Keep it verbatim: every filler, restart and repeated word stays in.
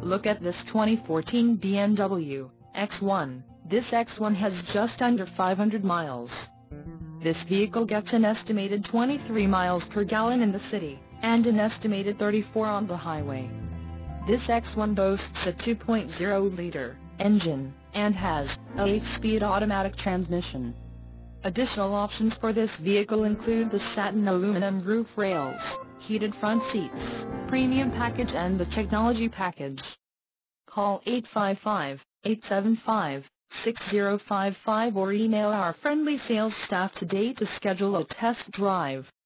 Look at this twenty fourteen B M W X one. This X one has just under five hundred miles. This vehicle gets an estimated twenty-three miles per gallon in the city, and an estimated thirty-four on the highway. This X one boasts a two point oh liter engine, and has a eight-speed automatic transmission. Additional options for this vehicle include the satin aluminum roof rails, heated front seats, premium package and the technology package. Call eight five five, eight seven five, six zero five five or email our friendly sales staff today to schedule a test drive.